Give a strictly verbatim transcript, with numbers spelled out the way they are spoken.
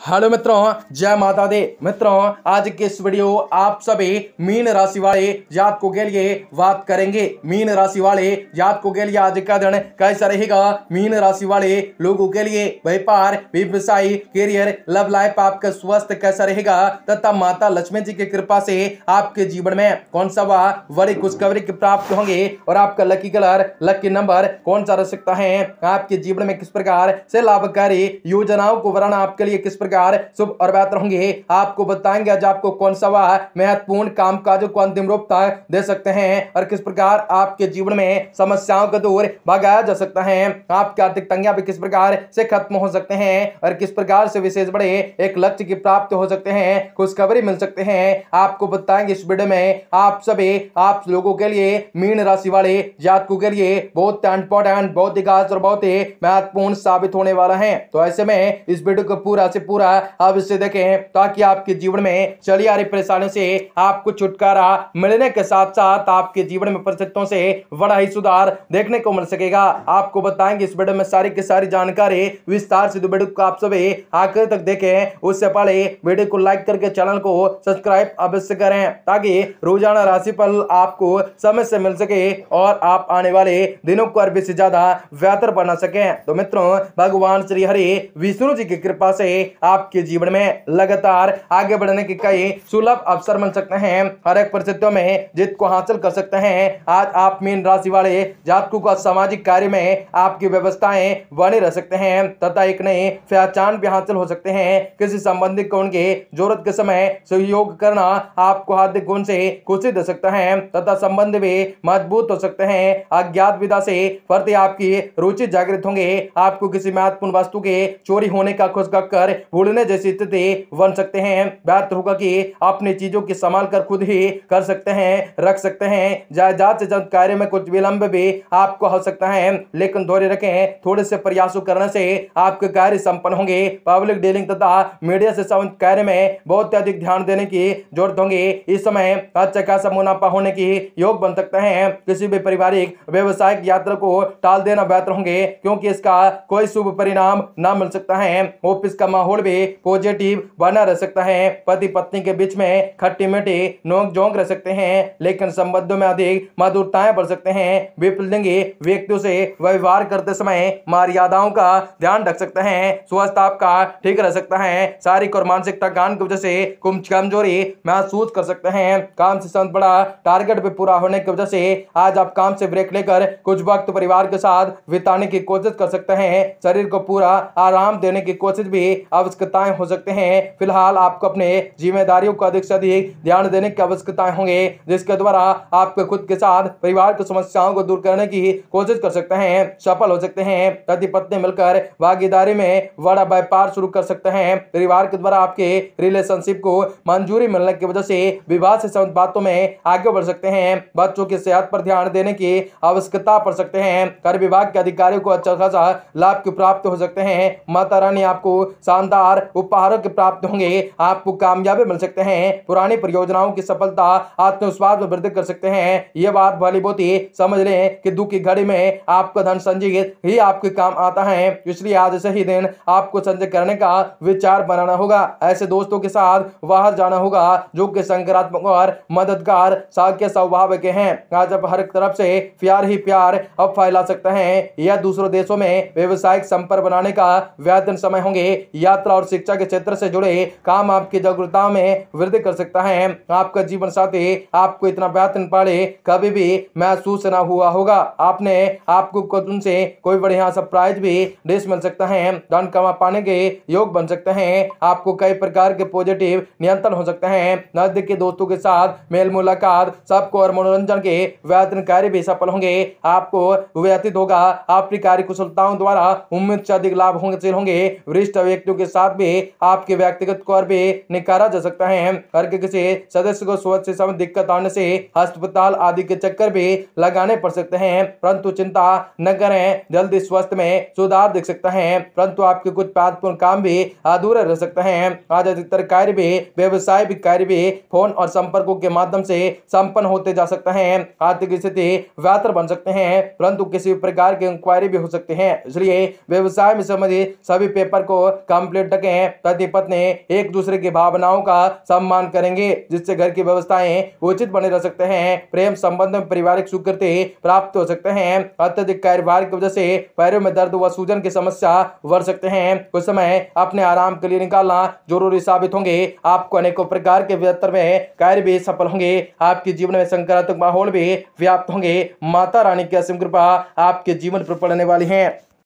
Hello मित्रों, जय माता दी। मित्रों, आज के इस वीडियो आप सभी मीन राशि वाले जातकों के लिए बात करेंगे। मीन राशि वाले जातकों के लिए आज का दिन कैसा रहेगा। मीन राशि वाले लोगों के लिए व्यापार, व्यवसाय, करियर, लव लाइफ, आपका स्वास्थ्य कैसा रहेगा तथा माता लक्ष्मी जी की कृपा से आपके जीवन में कौन सा वह बड़ी खुशखबरी प्राप्त होंगे और आपका लकी कलर, लकी नंबर कौन सा रह सकता है। आपके जीवन में किस प्रकार से लाभकारी योजनाओं को वरना आपके लिए किस प्रकार शुभ और बेहतर होंगे, आपको बताएंगे। आज आपको कौन सा वह महत्वपूर्ण कामकाजों को अंतिम रूप दे सकते हैं और किस प्रकार आपके जीवन में समस्याओं को दूर भगाया जा सकता है। आपकी आर्थिक तंगियां भी किस प्रकार से खत्म हो सकते हैं और किस प्रकार से विशेष बड़े एक लक्ष्य की प्राप्त हो सकते हैं, खुशखबरी मिल सकते हैं, आपको बताएंगे इस वीडियो में। आप सभी आप लोगों के लिए, मीन राशि वाले जातकों के लिए बहुत इंपॉर्टेंट, बहुत ही खास और बहुत ही महत्वपूर्ण साबित होने वाला है। तो ऐसे में इस वीडियो को पूरा से पूरा आप इसे देखें ताकि आपके जीवन में चली आ रही परेशानियों से आपको छुटकारा मिलने के साथ साथ आपके जीवन में परिस्थितियों से बड़ा ही सुधार देखने को मिल सकेगा। आपको बताएंगे इस वीडियो में सारी की सारी जानकारी विस्तार से। तो वीडियो को आप सभी आखिर तक देखें, उससे पहले वीडियो को लाइक करके चैनल को सब्सक्राइब अवश्य करें ताकि रोजाना राशिफल आपको समय से मिल सके और आप आने वाले दिनों को अरबी से ज्यादा बेहतर बना सकें। तो मित्रों, भगवान श्री हरि विष्णु जी की कृपा से आपके जीवन में लगातार आगे बढ़ने के कई सुलभ अवसर मिल सकते हैं। हर एक परिस्थितियों में जीत को हासिल कर सकते हैं। आज आप मीन राशि वाले जातकों का सामाजिक कार्य में आपकी व्यवस्थाएं बने रह सकते हैं तथा एक नई पहचान भी हासिल हो सकते हैं। किसी संबंधी को उनके जरूरत के समय सहयोग करना आपको हार्दिक गुण से खुशी दे सकता है तथा संबंध भी मजबूत हो सकते हैं। अज्ञात विधा से प्रति आपकी रुचि जागृत होंगे। आपको किसी महत्वपूर्ण वस्तु के चोरी होने का खुशखबर भूलने जैसी स्थिति बन सकते हैं। बेहतर होगा कि अपनी चीजों की संभाल कर खुद ही कर सकते हैं, रख सकते हैं। जायदाद से जल्द कार्य में कुछ विलंब भी आपको हो सकता है, लेकिन धैर्य रखें। थोड़े से प्रयासों करने से आपके कार्य संपन्न होंगे। पब्लिक डीलिंग तथा मीडिया से संबंधित कार्य में बहुत अधिक ध्यान देने की जरूरत होगी। इस समय अच्छा खासा मुनाफा होने की योग बन सकता है। किसी भी पारिवारिक व्यवसायिक यात्रा को टाल देना बेहतर होंगे क्योंकि इसका कोई शुभ परिणाम न मिल सकता है। ऑफिस का माहौल भी पॉजिटिव बना रह सकता है। पति पत्नी के बीच में खट्टी मीठी नोक झोंक रह सकते हैं, लेकिन संबंधों में अधिक मधुरताएं बढ़ सकते हैं। विपलिंगी व्यक्तियों से व्यवहार करते समय मर्यादाओं का ध्यान रख सकते हैं। स्वास्थ्य आपका ठीक रह सकता है। शारीरिक और मानसिक थकान की वजह से कुछ कमजोरी महसूस कर सकते हैं। काम से संबंधित बड़ा टारगेट भी पूरा होने की वजह से आज आप काम से ब्रेक लेकर कुछ वक्त परिवार के साथ बिताने की कोशिश कर सकते हैं। शरीर को पूरा आराम देने की कोशिश भी आवश्यकताएं हो सकते हैं। फिलहाल आपको अपने जिम्मेदारियों को अधिक से अधिक ध्यान देने की आवश्यकताएं होंगे, जिसके द्वारा आपके खुद के साथ परिवार की समस्याओं को दूर करने की कोशिश कर सकते हैं, सफल हो सकते हैं। पति पत्नी मिलकर भागीदारी में बड़ा व्यापार शुरू कर सकते हैं। परिवार के द्वारा आपके रिलेशनशिप को मंजूरी मिलने की वजह से विवाह से संबंधित बातों में आगे बढ़ सकते हैं। बच्चों की सेहत पर ध्यान देने की आवश्यकता पड़ सकते हैं। कर विभाग के अधिकारियों को अच्छा खासा लाभ की प्राप्त हो सकते हैं। माता रानी आपको शानदार उपहारों के प्राप्त होंगे। आपको कामयाबी मिल सकते हैं। पुरानी परियोजनाओं की सफलता आत्मविश्वास में वृद्धि कर सकते हैं। यह बात भली बहुत ही समझ लें कि दुख की घड़ी में आपका धन संचित ही आपके काम आता है, इसलिए आज से ही दिन आपको संचय करने का विचार बनाना होगा। ऐसे दोस्तों के साथ बाहर जाना होगा जो कि सकारात्मक और मददगार के स्वभाव के हैं। आज आप हर तरफ से प्यार ही प्यार अब फैला सकते हैं। यह दूसरों देशों में व्यवसायिक संपर्क बनाने का बेहतर समय होंगे। यात्रा और शिक्षा के क्षेत्र से जुड़े काम आपकी जागरूकता में वृद्धि कर सकता है। आपका जीवन साथी आपको इतना बेहतर पड़े कभी भी महसूस न हुआ होगा। आपने आपको उनसे कोई बढ़िया सरप्राइज भी डिश मिल सकता है। धन कमा पाने के योग बन सकते हैं। आपको कई प्रकार के पॉजिटिव नियंत्रण हो सकते हैं। नजदीक के दोस्तों के साथ मेल मुलाकात सबको और मनोरंजन के बेहतर कार्य भी सफल होंगे। आपको व्यतीत होगा आपकी कार्य कुशलताओं द्वारा उम्मीद से अधिक लाभ होंगे। वरिष्ठ व्यक्तियों के साथ भी आपके व्यक्तिगत कौर भी निकारा जा सकता है। घर के किसी सदस्य को स्वास्थ्य से संबंधित दिक्कत आने से अस्पताल आदि के चक्कर भी लगाने पड़ सकते हैं, परंतु चिंता न करें, जल्दी स्वास्थ्य में सुधार दिख सकता है। परंतु आपके कुछ महत्वपूर्ण काम भी अधूरे रह सकते हैं। आज अधिकतर कार्य भी व्यवसाय भी कार्य भी फोन और संपर्कों के माध्यम से संपन्न होते जा सकते हैं। आर्थिक स्थिति बेहतर बन सकते हैं, परंतु किसी प्रकार की इंक्वायरी भी हो सकते हैं, इसलिए व्यवसाय में संबंधित सभी पेपर को कंप्लीट टकें। पति पत्नी एक दूसरे की भावनाओं का सम्मान करेंगे, जिससे घर की व्यवस्थाएं उचित बने रह सकते हैं। प्रेम संबंध में पारिवारिक स्वीकृति प्राप्त हो सकते हैं। अत्यधिक कार्यभार की वजह से पैरों में दर्द व सूजन की समस्या बढ़ सकते हैं। कुछ समय अपने आराम के लिए निकालना जरूरी साबित होंगे। आपको अनेकों प्रकार के बेहतर में कार्य भी सफल होंगे। आपके जीवन में सकारात्मक माहौल भी व्याप्त होंगे। माता रानी की असीम कृपा आपके जीवन पर पड़ने वाली है।